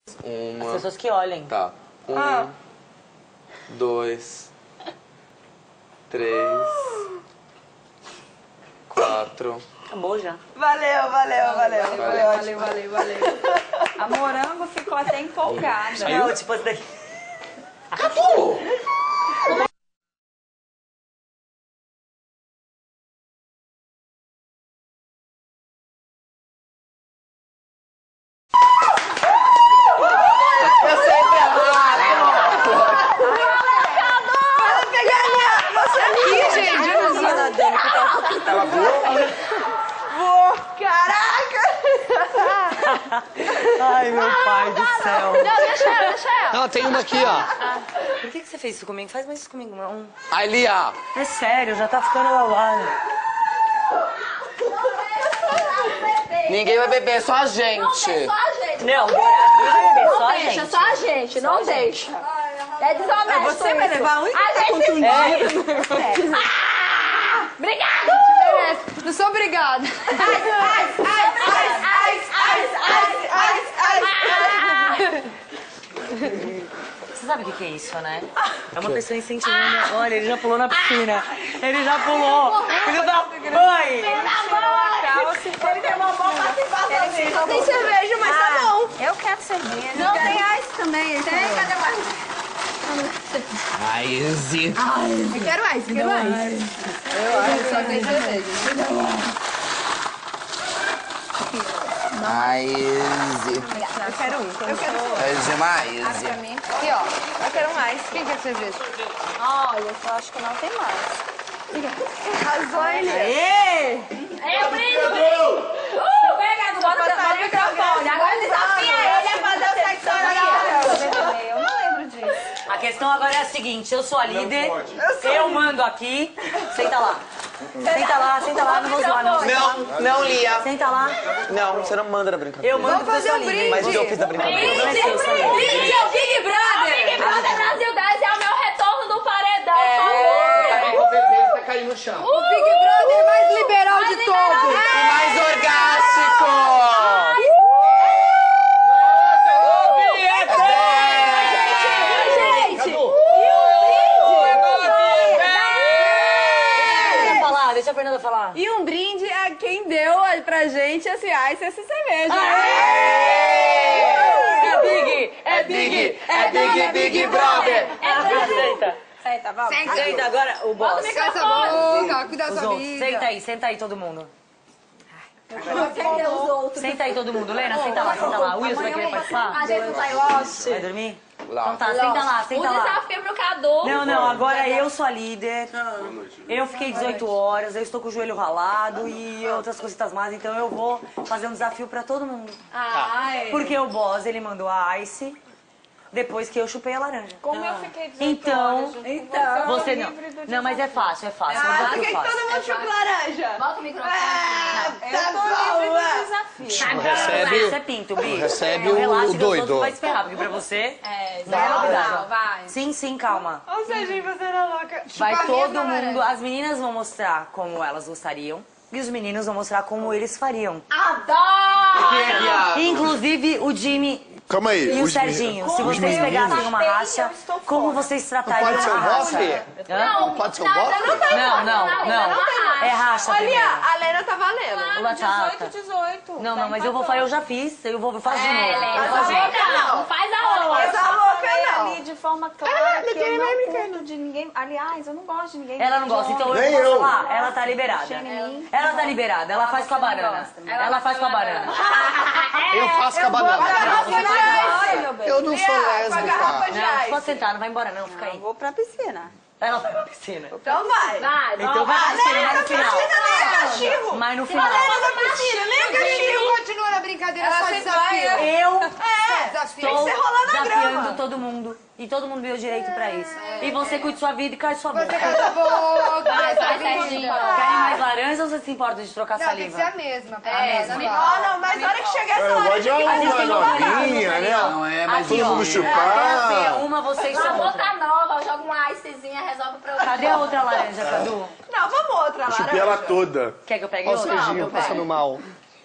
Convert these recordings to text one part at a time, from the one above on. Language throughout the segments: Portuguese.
As pessoas que olhem. Tá. 1, 2, 3, 4. Acabou já. Valeu. A Morango ficou até empolgada. Não, tipo, essa daqui. Acabou! Ela voou? Voou! Caraca! Ai, meu pai do céu. Não, deixa ela. Não, tem uma aqui, ó. Por que você fez isso comigo? Faz mais isso comigo, não. Ali, ó. É sério, já tá ficando lavado. Ninguém vai beber, só a gente. Só a gente. Não, Bora, vai beber só a Deixa, gente. só a gente, não deixa. É desonesto. Você vai levar a única A gente contundida. Obrigada! Não sou obrigada. Você sabe o que é isso, né? É uma pessoa incentivando. Olha, ele já pulou na piscina. Ele já pulou. Filho da mãe. Ele tem uma boa participação. Tem cerveja, mas tá bom. Eu quero cerveja. Não, tem ice também. Tem, cadê mais? Ice. Eu quero ice. Eu só tenho cerveja. Ice. Eu quero um. Eu quero um. É demais. Aqui, ó. Eu quero mais. Quem quer cerveja? Olha, eu acho que não tem mais. Arrasou, ele. Eu brindo. Pega, bota o microfone. Agora desafia ele a fazer o sexo oral. Eu não lembro disso. A questão agora é a seguinte, eu sou a líder, eu mando aqui, senta lá, não vou zoar não. Não, Lia. Senta lá, Não, você não manda na brincadeira. eu mando porque eu sou a líder. Mas eu fiz da brincadeira. Eu sei, eu sou a líder. Brinde ao Big Brother. Big Brother Brasil 10 é o meu retorno do paredão, por favor. O bebê vai cair no chão. O Big Brother mais liberal de todos. E mais orgástico. Deixa a Fernanda falar. E um brinde a quem deu pra gente esse ice, essa cerveja. É Big Brother. Senta. Senta, vamos. Senta agora, o boss. Essa boca, cuida da Os sua outros. vida. Senta aí todo mundo. Cadê os outros? Senta aí todo mundo. Lena, senta lá. O Wilson vai querer participar? A gente vai lost. Vai dormir? Então tá, senta lá. O desafio pro Cadu. Não, agora eu sou a líder. Eu fiquei 18 horas, eu estou com o joelho ralado e outras cositas mais, então eu vou fazer um desafio pra todo mundo. Porque o boss, ele mandou a ice depois que eu chupei a laranja. Como eu fiquei 18 Então, você não. livre do Não, mas é fácil, é um Por desafio que fácil. todo mundo chupa laranja? Bota o microfone. Eu tô livre do desafio. Recebe Isso é pinto, Bi. recebe Relaxa o que os outros doido. vai se ferrar, porque pra você não é Não, novidade. vai. Sim, calma. Ou seja, você era louca. Vai Chupa todo mesmo a mundo, laranja. as meninas vão mostrar como elas gostariam e os meninos vão mostrar como eles fariam. Adoro! Inclusive o Jimmy Calma aí. e o Serginho, se vocês pegassem uma racha, como vocês tratariam Pode ser a o racha? bofe? Não, Pode ser o bofe? Não. É racha Olha, primeiro. a Lena tá valendo. Batata. 18. Não, mas eu vou fazer, eu já fiz, eu faço de novo. Eu vou Essa fazer. boca não, faz a outra. Essa louca não. Ali de forma clara que eu não curto de ninguém. Aliás, eu não gosto de ninguém. Ela não gosta, então Nem eu eu. vou falar. Ela tá liberada. Ela tá liberada, ela faz com a banana. Ela faz com a banana. Eu faço com a banana. Meu bem. Eu não sou Garrafa lésbica. de Não, ice. pode sentar, não vai embora não, fica aí. Vou pra piscina. Ela vai pra piscina. Então vai. Vai, Então vai pra piscina, mas no final. Nem é cachorro. Mas no final. Na piscina, nem é cachorro. Continua na brincadeira, só desafio. Eu Tem que estou ser rolar na desafiando grama. todo mundo. E todo mundo deu direito pra isso. E você cuide sua vida e cai sua boca. vai, Serginho. Querem mais laranja ou você se importa de trocar saliva? a mesma. Não, Mas na hora que chegar essa Eu gosto de laranja aqui, uma novinha, né? Não é, mas Aqui, Todo ó. mundo chupar. Uma, vocês Uma são boca outra. nova, joga uma icezinha, resolve o problema. Cadê a outra laranja, Cadu? Não, vamos outra laranja. Chupei ela toda. Quer que eu pegue Olha o outra? Serginho passando mal.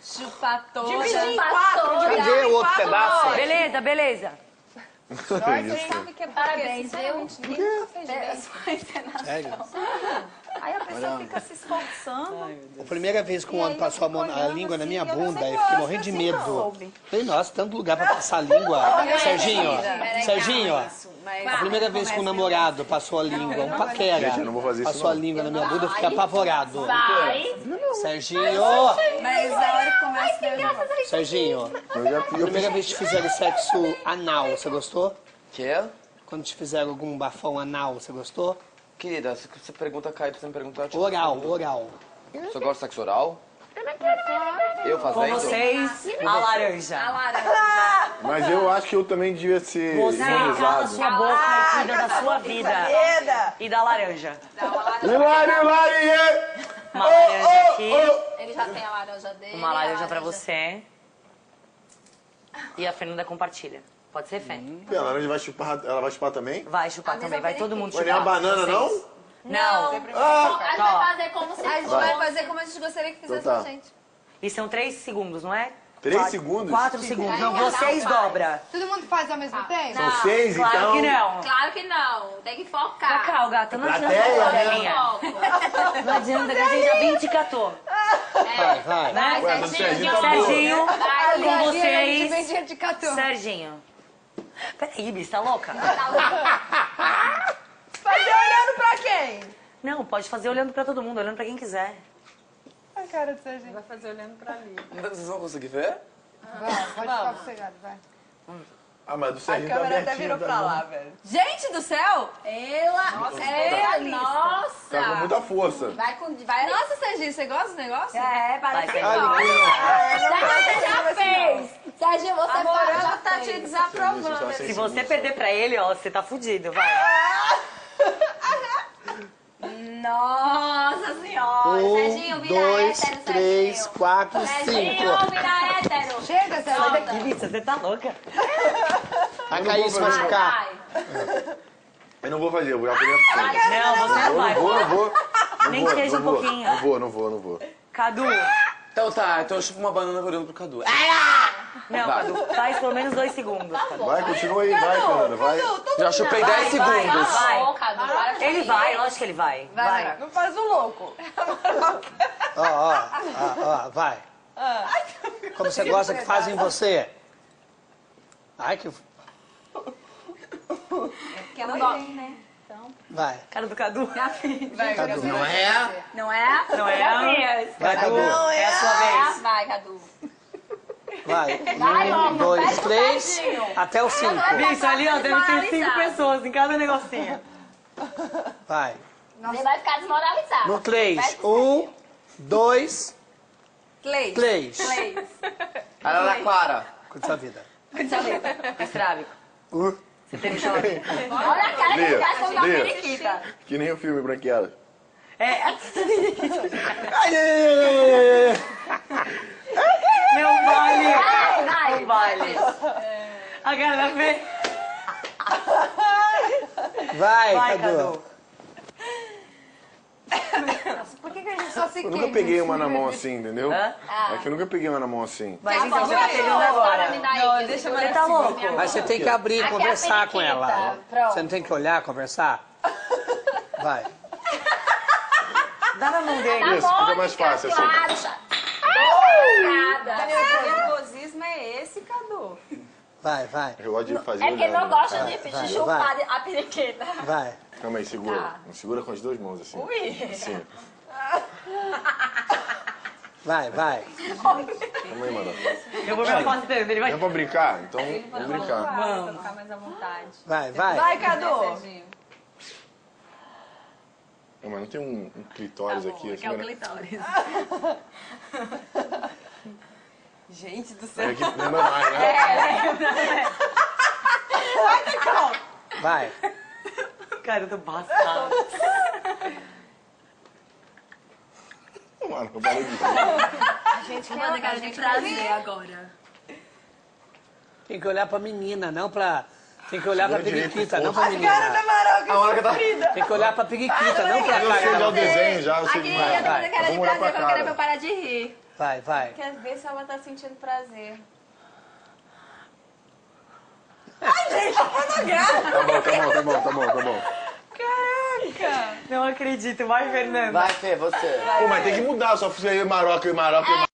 Chupa toda. Dividir em 4. Cadê o outro pedaço? Beleza, beleza. Sabe que é Parabéns, sinceramente, ninguém nunca fez É bem. sua encenação. Sério? Aí a pessoa fica se esforçando. A primeira vez que um homem passou a língua na minha bunda, eu fiquei morrendo de medo. Falei, nossa, tanto lugar pra passar a língua. Serginho, Serginho, a primeira vez que um namorado passou a língua, um paquera, Gente, eu não vou fazer isso, passou a não. língua na minha bunda, eu fiquei apavorado. Vai. Serginho, Mas a hora que começa... Serginho, Eu já a primeira vez que te fizeram sexo anal, você gostou? Quê? Quando te fizeram algum bafão anal, você gostou? Querida, você pergunta Caio, você me pergunta... Tipo, Oral, oral. Você gosta de sexo oral? Eu Com fazendo? vocês, a laranja. Mas eu acho que eu também devia ser Você cala imunizado. sua boca e cuida da sua vida. E da laranja. Hilário, Hilário! Uma laranja aqui, Ele já tem a laranja dele. uma laranja pra você. E a Fernanda compartilha. Pode ser, Fê? A laranja vai chupar, ela vai chupar também? Vai chupar também, vai todo mundo Vai chupar. nem a banana, não? Não. A gente vai fazer como se A gente vai fazer como a gente gostaria que fizesse Então tá. com a gente. E são 3 segundos, não é? 3 segundos? 4 segundos. Não, vocês dobra. Todo mundo faz ao mesmo tempo? São 6, Claro então? que não. Claro que não. Tem que focar. Cacau, gata, não adianta Plateia, fazer né? linha. Foco. Não adianta, que a gente já bem te catou. Vai, vai. Né? Ué, do Serginho tá boa. Serginho, Vai, com vocês. Beijinho de catu. Serginho. Peraí, Bis, tá louca? Fazer olhando pra quem? Não, pode fazer olhando pra todo mundo, olhando pra quem quiser. A cara do Serginho. Vai fazer olhando pra ali. Vocês vão conseguir ver? Vai, pode ficar sossegado, vai. Ah, mas do A Serginho tá câmera até abertinho. virou tá pra bom. lá, velho. Gente do céu! Nossa. Tá com muita força. Vai com... Vai... Nossa, Serginho, você gosta do negócio? É, parece que Vai, gosta. Você já fez. Serginho, você Amorão já já tá te fez. desaprovando. Se você perder pra ele, ó, você tá fudido, vai. Nossa senhora. Serginho, 1, vira 2, hétero, 3, Serginho. 4, 5. Serginho, vira hétero. Chega, Serginho. Sai daqui, Bis, você tá louca. Vai cair, se machucar. Vai. Eu não vou fazer, eu vou aprender pra você. Não, você não vai. Não vou. Nem que seja um pouquinho. Não vou. Cadu. Então tá, então eu chupo uma banana olhando pro Cadu. Não, Vai. Cadu, faz pelo menos 2 segundos, Cadu. Vai, continua aí, vai, Fernanda, vai. Já chupei 10 segundos. Vai. Ô, Cadu, para de Ele fazer. vai, lógico que ele vai. Vai. Não faz o louco. Ó, vai. Como você gosta que fazem você? Ai, que... Que não gosta, né? Vai. Cara do Cadu. Vai, Cadu. Não é? Não é? Não é? Vai, Cadu. É a sua vez. Vai, Cadu. Vai. Vai, 1, 2, pede pro 3, Serginho. até o 5. Bicho, ali, ó, deve ter 5 Desmoralizado. pessoas em cada negocinho. Vai. Ele vai ficar desmoralizado. No 3. 1, 2, Play. 3. Araraquara. Curte sua vida. Estrábico. Você tem que Olha a cara que ele faz quando dá uma Lia. periquita. Que nem o filme Branqueada. É. Ai, ai, ai, ai, Não vale. Vai, Não vale. A galera vê. ai. Vai, Vai, Cadu. Por que a gente só se Eu queima? nunca peguei uma na mão assim, entendeu? Hã? É que eu nunca peguei uma na mão assim. Mas então você tá pegando agora. Não, deixa eu Você tá louco? Mas você tem que abrir e Aqui é a conversar com periquita. ela. Pronto. Você não tem que olhar, conversar? Vai. Dá na mão dele. Isso, fica mais fácil assim. Claro, chato. Nada. Meu nervosismo é esse, Cadu. Vai, vai. Eu gosto de fazer É porque ele não olhando. gosta Vai, de vai, chupar a periquita. Vai. Calma aí, segura. Segura com as duas mãos assim. Assim. Vai, vai. Calma aí, mano. Eu vou ver quase dele. Ele vai. É pra brincar? Então, vamos brincar. Pra ficar mais à vontade. Vai, vai. Vai, Cadu. Não, mas não tem um clitóris aqui, assim, né? clitóris. Gente do céu. É que lembra mais, né? Vai. Cara do bastardo. Mano, eu parei de ver. Gente, manda cara de prazer agora. Tem que olhar pra menina, não pra... Tem que olhar pra Segura direito, periquita, não força. pra menina. A hora que tá... Tem que olhar pra periquita, não pra Eu sei já o cara. desenho, já, eu sei Aqui, que eu vai. tô fazendo cara de Vamos olhar prazer, pra eu quero pra cara. parar de rir. Vai. Quer ver se ela tá sentindo prazer. Tá bom. Caraca! Não acredito. Vai, Fernanda. Vai, Fê, você. Pô, mas tem que mudar, só fizer Maroca e Maroca.